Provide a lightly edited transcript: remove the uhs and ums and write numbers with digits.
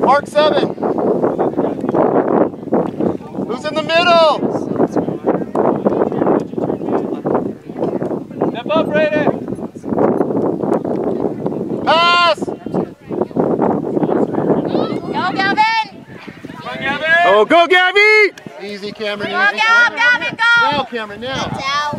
Mark 7. Who's in the middle? Step up, Brayden. Pass. Go, Gavin. Come on, Gavin. Oh, go, Gabby. Easy, Cameron. Go, Gavin, go. Now, Cameron, now. That's out.